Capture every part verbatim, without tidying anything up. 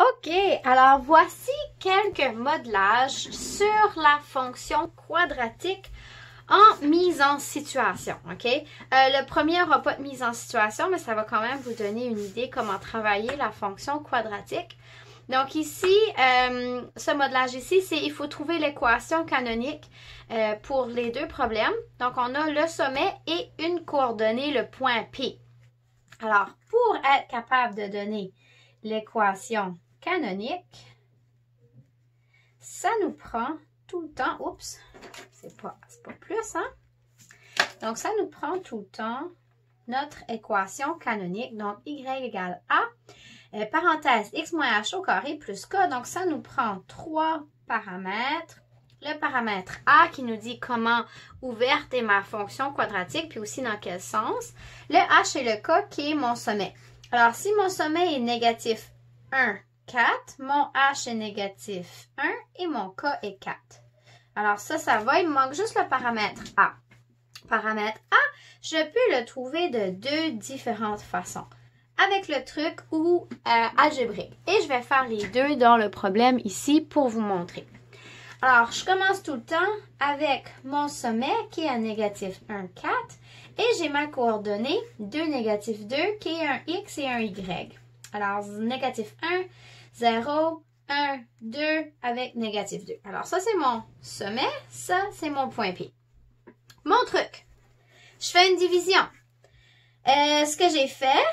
OK, alors voici quelques modelages sur la fonction quadratique en mise en situation, OK? Euh, le premier n'aura pas de mise en situation, mais ça va quand même vous donner une idée comment travailler la fonction quadratique. Donc ici, euh, ce modelage ici, c'est il faut trouver l'équation canonique euh, pour les deux problèmes. Donc on a le sommet et une coordonnée, le point P. Alors, pour être capable de donner l'équation canonique, ça nous prend tout le temps, oups, c'est pas, c'est pas plus, hein? Donc, ça nous prend tout le temps notre équation canonique, donc y égale a, euh, parenthèse x moins h au carré plus k, donc ça nous prend trois paramètres. Le paramètre a qui nous dit comment ouverte est ma fonction quadratique, puis aussi dans quel sens. Le h et le k qui est mon sommet. Alors, si mon sommet est négatif un, quatre, mon h est négatif un et mon k est quatre. Alors ça, ça va, il me manque juste le paramètre a. Paramètre a, je peux le trouver de deux différentes façons. Avec le truc ou euh, algébrique. Et je vais faire les deux dans le problème ici pour vous montrer. Alors, je commence tout le temps avec mon sommet qui est un négatif un, quatre. Et j'ai ma coordonnée deux, négatif deux qui est un x et un y. Alors, négatif un, zéro, un, deux avec négatif deux. Alors, ça, c'est mon sommet. Ça, c'est mon point P. Mon truc. Je fais une division. Euh, ce que j'ai fait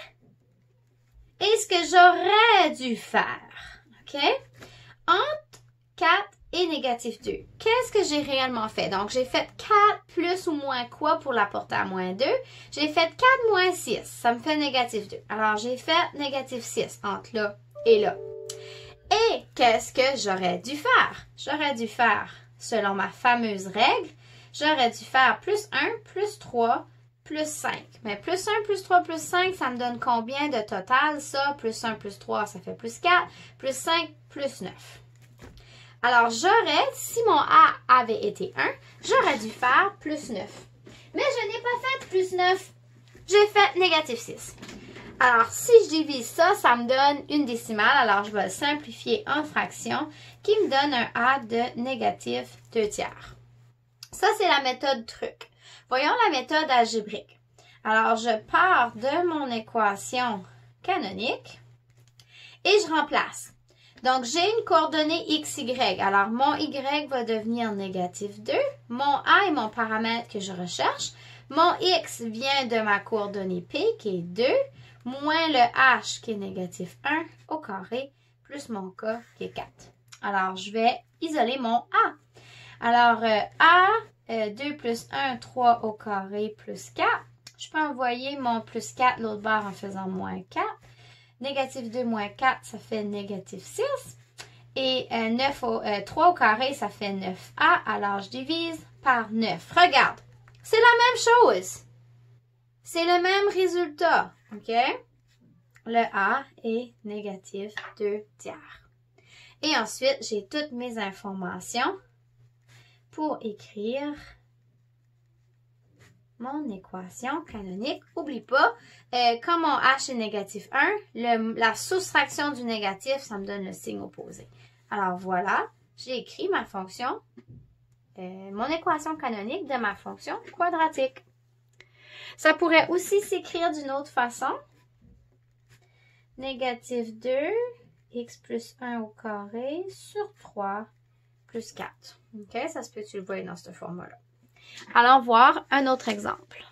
et ce que j'aurais dû faire. OK? Entre quatre et négatif deux. Qu'est-ce que j'ai réellement fait? Donc, j'ai fait quatre plus ou moins quoi pour la porter à moins deux? J'ai fait quatre moins six. Ça me fait négatif deux. Alors, j'ai fait négatif six entre là et là. Et qu'est-ce que j'aurais dû faire? J'aurais dû faire, selon ma fameuse règle, j'aurais dû faire plus un, plus trois, plus cinq. Mais plus un, plus trois, plus cinq, ça me donne combien de total, ça? Plus un, plus trois, ça fait plus quatre. Plus cinq, plus neuf. Alors, j'aurais, si mon A avait été un, j'aurais dû faire plus neuf. Mais je n'ai pas fait plus neuf. J'ai fait négatif six. Alors, si je divise ça, ça me donne une décimale. Alors, je vais le simplifier en fraction qui me donne un A de négatif deux tiers. Ça, c'est la méthode truc. Voyons la méthode algébrique. Alors, je pars de mon équation canonique et je remplace. Donc, j'ai une coordonnée x, y. Alors, mon y va devenir négatif deux. Mon a est mon paramètre que je recherche. Mon x vient de ma coordonnée p qui est deux. Moins le h qui est négatif un au carré, plus mon k qui est quatre. Alors, je vais isoler mon a. Alors, euh, a, euh, deux plus un, trois au carré plus quatre. Je peux envoyer mon plus quatre l'autre bord en faisant moins quatre. Négatif deux moins quatre, ça fait négatif six. Et euh, neuf au, euh, trois au carré, ça fait neuf a. Alors, je divise par neuf. Regarde, c'est la même chose. C'est le même résultat. OK? Le A est négatif deux tiers. Et ensuite, j'ai toutes mes informations pour écrire mon équation canonique. N'oublie pas, euh, quand mon H est négatif un, le, la soustraction du négatif, ça me donne le signe opposé. Alors voilà, j'ai écrit ma fonction, euh, mon équation canonique de ma fonction quadratique. Ça pourrait aussi s'écrire d'une autre façon. Négatif deux, x plus un au carré sur trois plus quatre. OK? Ça se peut que tu le vois dans ce format-là. Allons voir un autre exemple.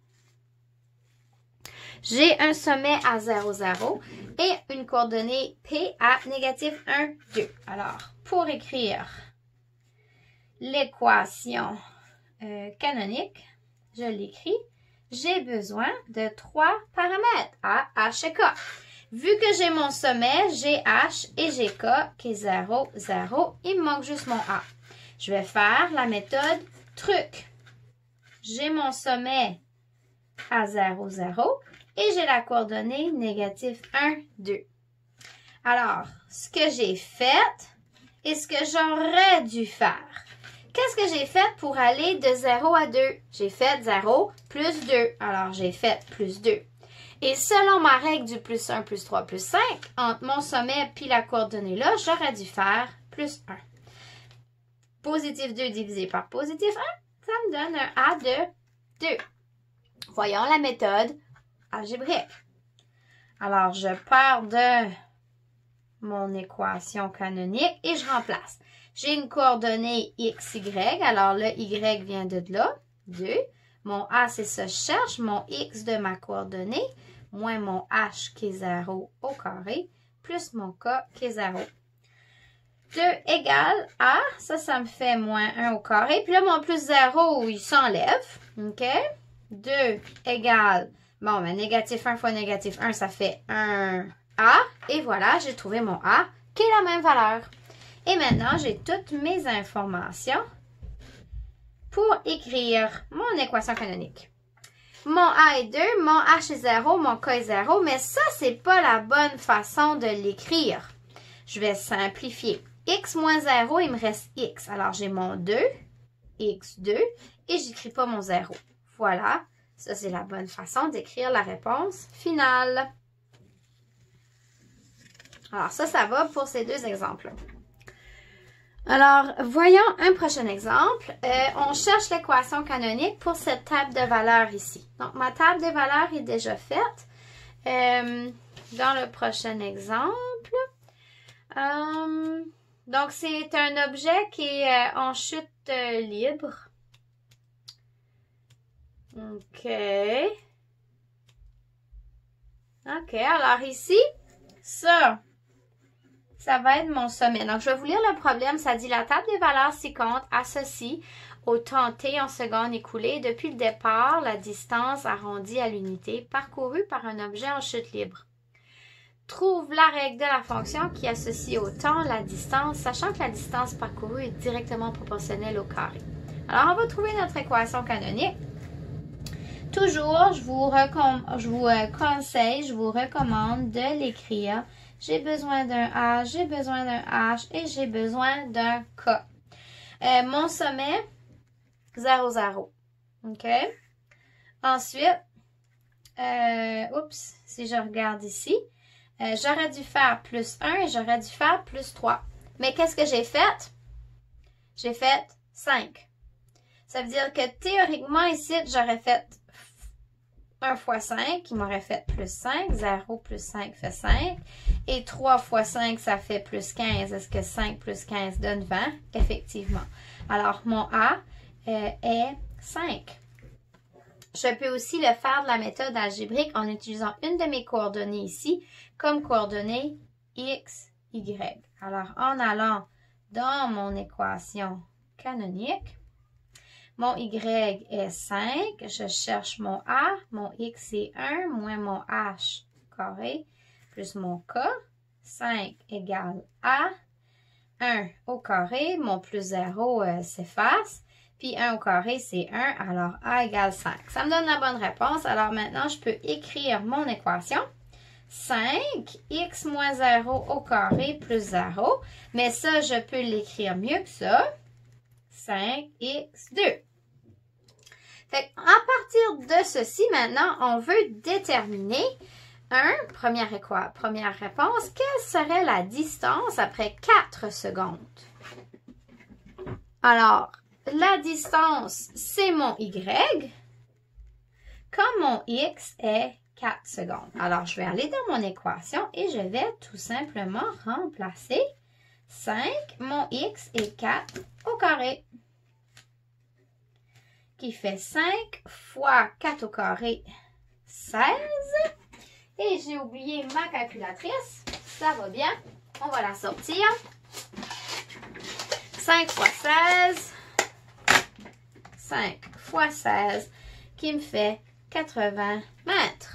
J'ai un sommet à zéro, zéro et une coordonnée P à négatif un, deux. Alors, pour écrire l'équation euh, canonique, je l'écris. J'ai besoin de trois paramètres, A, H et K. Vu que j'ai mon sommet, j'ai H et j'ai K qui est zéro, zéro, il me manque juste mon A. Je vais faire la méthode truc. J'ai mon sommet à zéro, zéro et j'ai la coordonnée négatif un, deux. Alors, ce que j'ai fait et ce que j'aurais dû faire. Qu'est-ce que j'ai fait pour aller de zéro à deux? J'ai fait zéro plus deux. Alors, j'ai fait plus deux. Et selon ma règle du plus un, plus trois, plus cinq, entre mon sommet et la coordonnée là, j'aurais dû faire plus un. Positif deux divisé par positif un, ça me donne un A de deux. Voyons la méthode algébrique. Alors, je pars de mon équation canonique et je remplace. J'ai une coordonnée x, y, alors le y vient de là, deux. Mon A, c'est ça, je cherche. Mon x de ma coordonnée, moins mon h qui est zéro au carré, plus mon k qui est zéro. deux égale A, ça, ça me fait moins un au carré. Puis là, mon plus zéro, il s'enlève, OK? deux égale, bon, ben, négatif un fois négatif un, ça fait un A. Et voilà, j'ai trouvé mon A, qui est la même valeur. Et maintenant, j'ai toutes mes informations pour écrire mon équation canonique. Mon A est deux, mon H est zéro, mon K est zéro, mais ça, c'est pas la bonne façon de l'écrire. Je vais simplifier. X moins zéro, il me reste X. Alors, j'ai mon deux, X deux, et j'écris pas mon zéro. Voilà, ça, c'est la bonne façon d'écrire la réponse finale. Alors, ça, ça va pour ces deux exemples. Alors, voyons un prochain exemple. Euh, on cherche l'équation canonique pour cette table de valeurs ici. Donc, ma table de valeurs est déjà faite. Euh, dans le prochain exemple, euh, donc c'est un objet qui est euh, en chute euh, libre. OK. OK, alors ici, ça... ça va être mon sommet. Donc, je vais vous lire le problème. Ça dit la table des valeurs ci-contre associe au temps t en secondes écoulées depuis le départ la distance arrondie à l'unité parcourue par un objet en chute libre. Trouve la règle de la fonction qui associe au temps la distance, sachant que la distance parcourue est directement proportionnelle au carré. Alors, on va trouver notre équation canonique. Toujours, je vous, je vous euh, conseille, je vous recommande de l'écrire. J'ai besoin d'un A, j'ai besoin d'un H et j'ai besoin d'un K. Euh, mon sommet, zéro, zéro. OK? Ensuite, euh, oups, si je regarde ici, euh, j'aurais dû faire plus un et j'aurais dû faire plus trois. Mais qu'est-ce que j'ai fait? J'ai fait cinq. Ça veut dire que théoriquement, ici, j'aurais fait un fois cinq, qui m'aurait fait plus cinq. zéro plus cinq fait cinq. Et trois fois cinq, ça fait plus quinze. Est-ce que cinq plus quinze donne vingt? Effectivement. Alors, mon A euh, est cinq. Je peux aussi le faire de la méthode algébrique en utilisant une de mes coordonnées ici comme coordonnée x, y. Alors, en allant dans mon équation canonique, mon y est cinq, je cherche mon A, mon x est un, moins mon h carré, plus mon k, cinq égale A, un au carré, mon plus zéro euh, s'efface, puis un au carré c'est un, alors A égale cinq. Ça me donne la bonne réponse, alors maintenant je peux écrire mon équation. cinq, x moins zéro au carré plus zéro, mais ça je peux l'écrire mieux que ça. cinq x deux. Fait à partir de ceci, maintenant, on veut déterminer un, première, équation, première réponse, quelle serait la distance après quatre secondes? Alors, la distance, c'est mon y, quand mon x est quatre secondes. Alors, je vais aller dans mon équation et je vais tout simplement remplacer cinq, mon x est quatre au carré, qui fait cinq fois quatre au carré, seize. Et j'ai oublié ma calculatrice. Ça va bien. On va la sortir. cinq fois seize. cinq fois seize, qui me fait quatre-vingts mètres.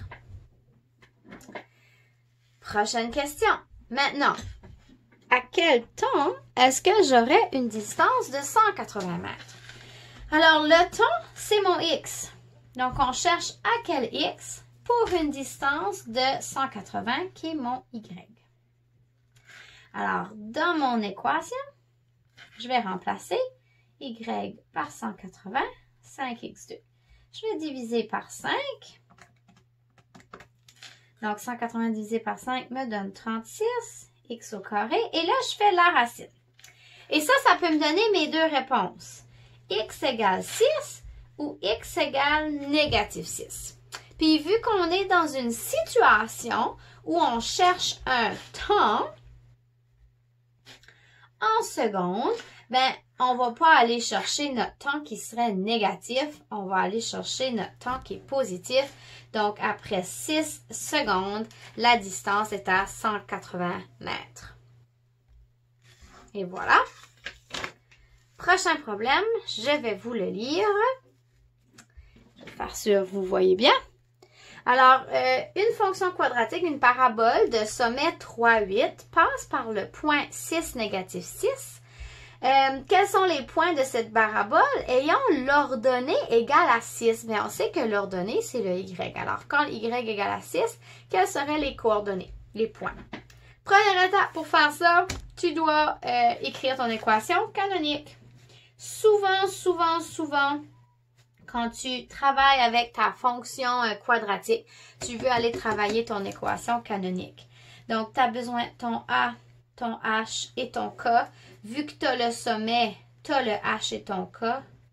Prochaine question. Maintenant, à quel temps est-ce que j'aurai une distance de cent quatre-vingts mètres? Alors, le temps, c'est mon x. Donc, on cherche à quel x pour une distance de cent quatre-vingts, qui est mon y. Alors, dans mon équation, je vais remplacer y par cent quatre-vingts, cinq x deux. Je vais diviser par cinq. Donc, cent quatre-vingts divisé par cinq me donne trente-six, x au carré. Et là, je fais la racine. Et ça, ça peut me donner mes deux réponses. X égale six ou x égale négatif six. Puis, vu qu'on est dans une situation où on cherche un temps en secondes, ben, on va pas aller chercher notre temps qui serait négatif, on va aller chercher notre temps qui est positif. Donc, après six secondes, la distance est à cent quatre-vingts mètres. Et voilà. Prochain problème, je vais vous le lire. Je vais faire sûr que vous voyez bien. Alors, euh, une fonction quadratique, une parabole de sommet trois, huit passe par le point six, négatif six. Euh, quels sont les points de cette parabole ayant l'ordonnée égale à six? Bien, on sait que l'ordonnée, c'est le y. Alors, quand y égale à six, quelles seraient les coordonnées, les points? Première étape pour faire ça, tu dois euh, écrire ton équation canonique. Souvent, souvent, souvent, quand tu travailles avec ta fonction euh, quadratique, tu veux aller travailler ton équation canonique. Donc, tu as besoin de ton A, ton H et ton K. Vu que tu as le sommet, tu as le H et ton K.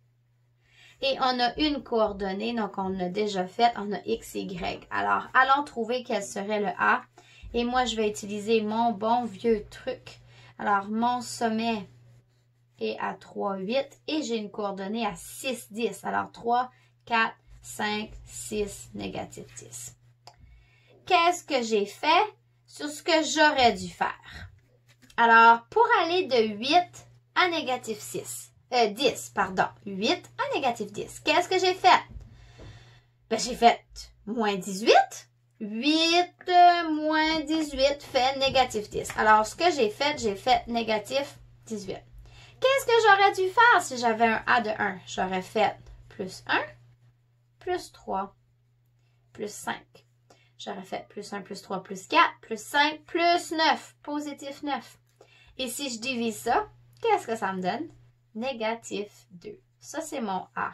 Et on a une coordonnée, donc on l'a déjà fait, on a X, Y. Alors, allons trouver quel serait le A. Et moi, je vais utiliser mon bon vieux truc. Alors, mon sommet est à trois, huit et j'ai une coordonnée à six, dix. Alors, trois, quatre, cinq, six, négatif dix. Qu'est-ce que j'ai fait sur ce que j'aurais dû faire? Alors, pour aller de huit à négatif six, euh, dix, pardon, huit à négatif dix, qu'est-ce que j'ai fait? Ben, j'ai fait moins dix-huit. huit euh, moins dix-huit fait négatif dix. Alors, ce que j'ai fait, j'ai fait négatif dix-huit. Qu'est-ce que j'aurais dû faire si j'avais un A de un? J'aurais fait plus un, plus trois, plus cinq. J'aurais fait plus un, plus trois, plus quatre, plus cinq, plus neuf, positif neuf. Et si je divise ça, qu'est-ce que ça me donne? Négatif deux. Ça, c'est mon A.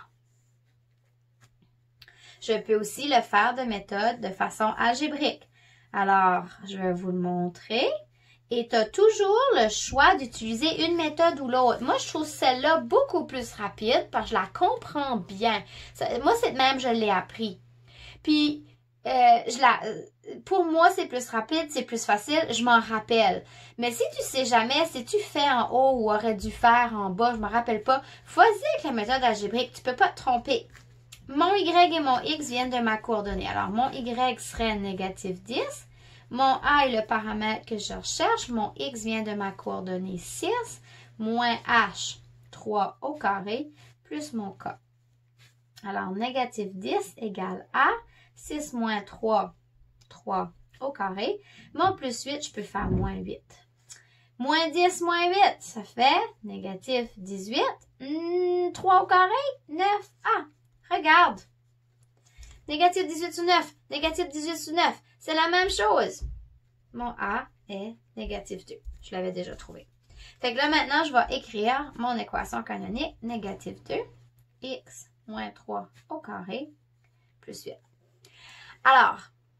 Je peux aussi le faire de méthode de façon algébrique. Alors, je vais vous le montrer. Et tu as toujours le choix d'utiliser une méthode ou l'autre. Moi, je trouve celle-là beaucoup plus rapide parce que je la comprends bien. Ça, moi, c'est même, je l'ai appris. Puis, euh, je la, pour moi, c'est plus rapide, c'est plus facile, je m'en rappelle. Mais si tu sais jamais, si tu fais en haut ou aurais dû faire en bas, je me rappelle pas, vas-y avec la méthode algébrique, tu peux pas te tromper. Mon Y et mon X viennent de ma coordonnée. Alors, mon Y serait négatif dix. Mon A est le paramètre que je recherche. Mon X vient de ma coordonnée six, moins H, trois au carré, plus mon K. Alors, négatif dix égale A. six moins trois, trois au carré. Mon plus huit, je peux faire moins huit. Moins dix, moins huit, ça fait négatif dix-huit. Hmm, trois au carré, neuf. Ah, regarde. Négatif dix-huit sur neuf. Négatif dix-huit sur neuf. C'est la même chose. Mon A est négatif deux. Je l'avais déjà trouvé. Fait que là, maintenant, je vais écrire mon équation canonique. Négatif deux. X moins trois au carré plus huit. Alors,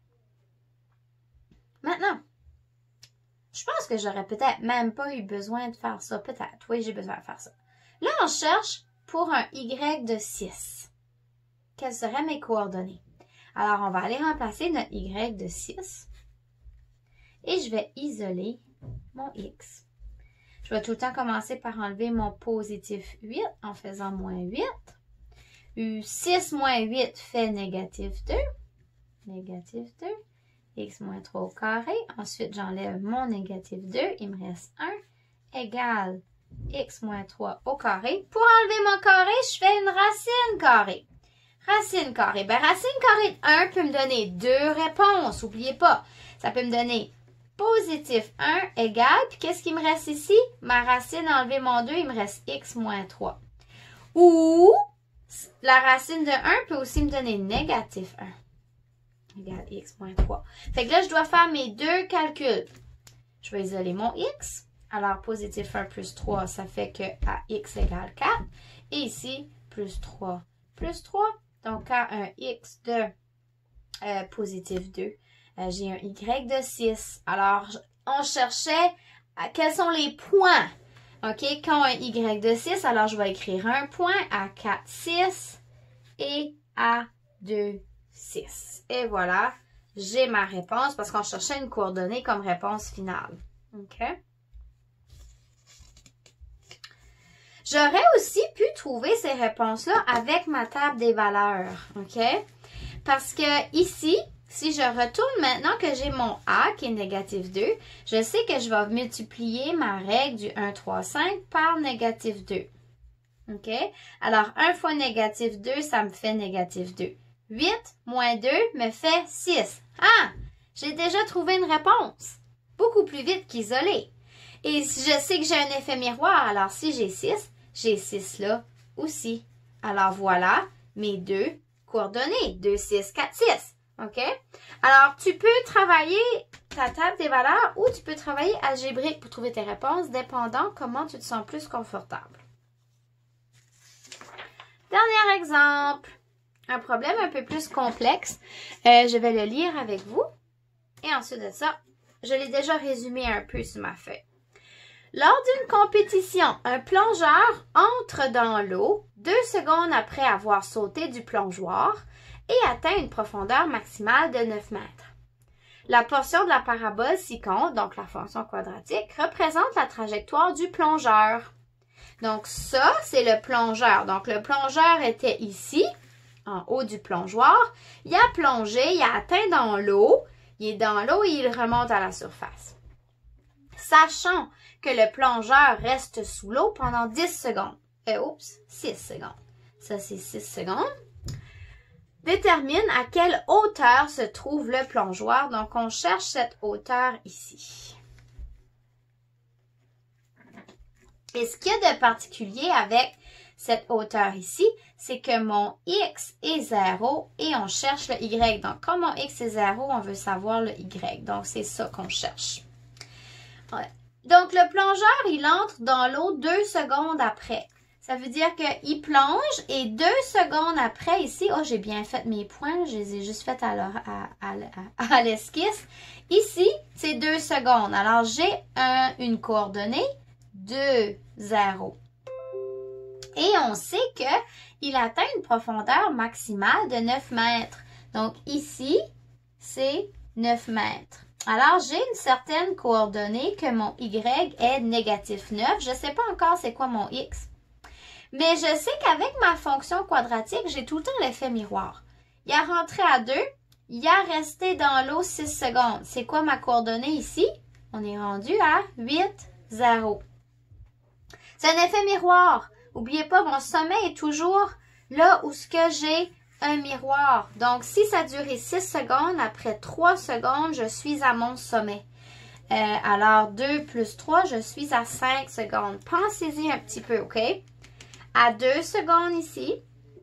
maintenant, je pense que j'aurais peut-être même pas eu besoin de faire ça. Peut-être, oui, j'ai besoin de faire ça. Là, on cherche pour un Y de six. Quelles seraient mes coordonnées? Alors, on va aller remplacer notre Y de six. Et je vais isoler mon X. Je vais tout le temps commencer par enlever mon positif huit en faisant moins huit. six moins huit fait négatif deux. Négatif deux. X moins trois au carré. Ensuite, j'enlève mon négatif deux. Il me reste un égale X moins trois au carré. Pour enlever mon carré, je fais une racine carrée. Racine carrée. Ben, racine carrée de un peut me donner deux réponses. N'oubliez pas. Ça peut me donner positif un égale. Puis, qu'est-ce qui me reste ici? Ma racine, enlever mon deux, il me reste X moins trois. Ou, la racine de un peut aussi me donner négatif un. Égale X moins trois. Fait que là, je dois faire mes deux calculs. Je vais isoler mon X. Alors, positif un plus trois, ça fait que à X égale quatre. Et ici, plus trois plus trois. Donc, à un X de euh, positif deux, Ben, j'ai un Y de six. Alors, on cherchait à quels sont les points. OK? Quand un Y de six, alors je vais écrire un point à quatre, six et à deux, six. Et voilà, j'ai ma réponse parce qu'on cherchait une coordonnée comme réponse finale. OK? J'aurais aussi pu trouver ces réponses-là avec ma table des valeurs. OK? Parce que ici, si je retourne maintenant que j'ai mon A qui est négatif deux, je sais que je vais multiplier ma règle du un, trois, cinq par négatif deux. OK? Alors, un fois négatif deux, ça me fait négatif deux. huit moins deux me fait six. Ah! J'ai déjà trouvé une réponse. Beaucoup plus vite qu'isolé. Et je sais que j'ai un effet miroir. Alors, si j'ai six, j'ai six là aussi. Alors, voilà mes deux coordonnées. deux, six, quatre, six. OK? Alors, tu peux travailler ta table des valeurs ou tu peux travailler algébrique pour trouver tes réponses, dépendant comment tu te sens plus confortable. Dernier exemple. Un problème un peu plus complexe. Euh, je vais le lire avec vous. Et ensuite de ça, je l'ai déjà résumé un peu sur ma feuille. Lors d'une compétition, un plongeur entre dans l'eau deux secondes après avoir sauté du plongeoir et atteint une profondeur maximale de neuf mètres. La portion de la parabole ci-contre, donc la fonction quadratique, représente la trajectoire du plongeur. Donc ça, c'est le plongeur. Donc le plongeur était ici, en haut du plongeoir. Il a plongé, il a atteint dans l'eau. Il est dans l'eau et il remonte à la surface. Sachant que le plongeur reste sous l'eau pendant dix secondes. Euh, oups, six secondes. Ça, c'est six secondes. Détermine à quelle hauteur se trouve le plongeoir. Donc, on cherche cette hauteur ici. Et ce qu'il y a de particulier avec cette hauteur ici, c'est que mon X est zéro et on cherche le Y. Donc, comme mon X est zéro, on veut savoir le Y. Donc, c'est ça qu'on cherche. Ouais. Donc, le plongeur, il entre dans l'eau deux secondes après. Ça veut dire qu'il plonge et deux secondes après, ici, oh, j'ai bien fait mes points, je les ai juste fait à, à, à, à l'esquisse. Ici, c'est deux secondes. Alors, j'ai un, une coordonnée deux, zéro. Et on sait qu'il atteint une profondeur maximale de neuf mètres. Donc, ici, c'est neuf mètres. Alors, j'ai une certaine coordonnée que mon Y est négatif neuf. Je ne sais pas encore c'est quoi mon X. Mais je sais qu'avec ma fonction quadratique, j'ai tout le temps l'effet miroir. Il a rentré à deux, il a resté dans l'eau six secondes. C'est quoi ma coordonnée ici? On est rendu à huit, zéro. C'est un effet miroir. N'oubliez pas, mon sommet est toujours là où ce que j'ai un miroir. Donc, si ça a duré six secondes, après trois secondes, je suis à mon sommet. Euh, alors, deux plus trois, je suis à cinq secondes. Pensez-y un petit peu, OK? À deux secondes ici.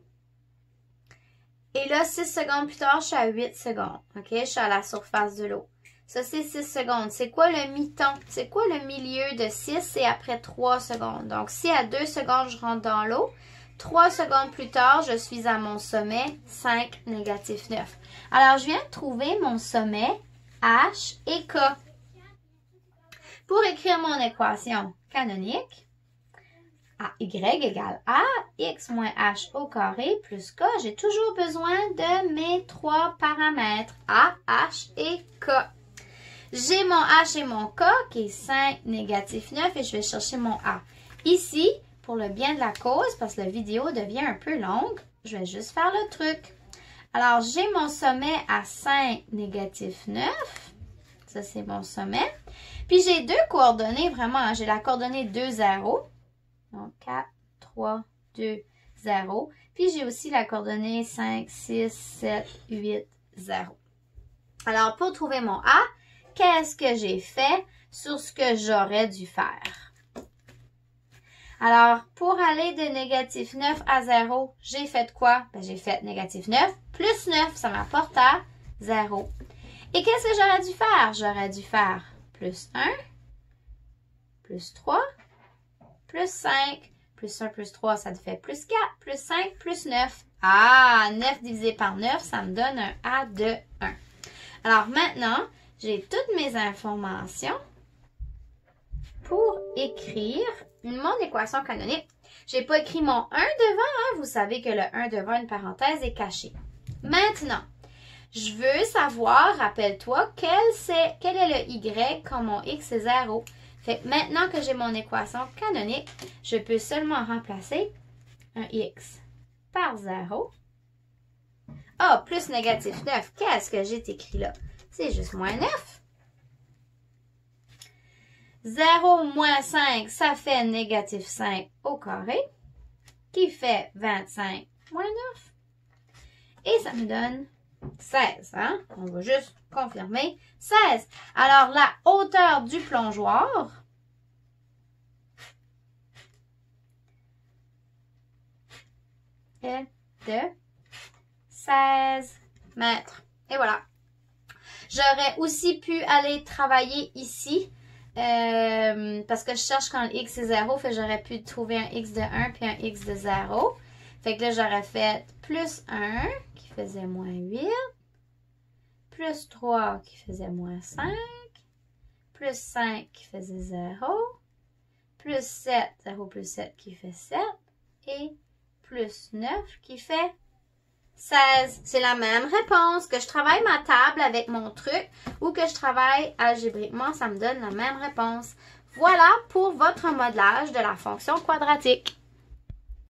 Et là, six secondes plus tard, je suis à huit secondes. OK? Je suis à la surface de l'eau. Ça, c'est six secondes. C'est quoi le mi-temps? C'est quoi le milieu de six? C'est après trois secondes. Donc, si à deux secondes, je rentre dans l'eau, trois secondes plus tard, je suis à mon sommet, cinq, négatif neuf. Alors, je viens de trouver mon sommet H et K. Pour écrire mon équation canonique, A Y égale A, X moins H au carré plus K. J'ai toujours besoin de mes trois paramètres, A, H et K. J'ai mon H et mon K qui est cinq, négatif neuf et je vais chercher mon A. Ici, pour le bien de la cause, parce que la vidéo devient un peu longue, je vais juste faire le truc. Alors, j'ai mon sommet à cinq, négatif neuf. Ça, c'est mon sommet. Puis, j'ai deux coordonnées vraiment. J'ai la coordonnée deux, zéro. Donc, quatre, trois, deux, zéro. Puis, j'ai aussi la coordonnée cinq, six, sept, huit, zéro. Alors, pour trouver mon A, qu'est-ce que j'ai fait sur ce que j'aurais dû faire? Alors, pour aller de négatif neuf à zéro, j'ai fait quoi? Ben, j'ai fait négatif neuf plus neuf, ça m'apporte à zéro. Et qu'est-ce que j'aurais dû faire? J'aurais dû faire plus un, plus trois, plus cinq, plus un plus trois, ça te fait plus quatre, plus cinq, plus neuf. Ah, neuf divisé par neuf, ça me donne un A de un. Alors maintenant, j'ai toutes mes informations pour écrire mon équation canonique. J'ai pas écrit mon un devant, hein? Vous savez que le un devant une parenthèse est caché. Maintenant, je veux savoir, rappelle-toi, quel, quel est le y quand mon x est zéro. Fait que maintenant que j'ai mon équation canonique, je peux seulement remplacer un x par zéro. Ah, oh, plus négatif neuf. Qu'est-ce que j'ai écrit là? C'est juste moins neuf. zéro moins cinq, ça fait négatif cinq au carré, qui fait vingt-cinq moins neuf. Et ça me donne seize. Hein? On va juste confirmer. seize. Alors, la hauteur du plongeoir est de seize mètres. Et voilà. J'aurais aussi pu aller travailler ici. Euh, parce que je cherche quand le x est zéro, fait que j'aurais pu trouver un x de un puis un x de zéro. Fait que là, j'aurais fait plus un qui faisait moins huit, plus trois qui faisait moins cinq, plus cinq qui faisait zéro, plus sept, zéro plus sept qui fait sept, et plus neuf qui fait seize. C'est la même réponse. Que je travaille ma table avec mon truc ou que je travaille algébriquement, ça me donne la même réponse. Voilà pour votre modelage de la fonction quadratique.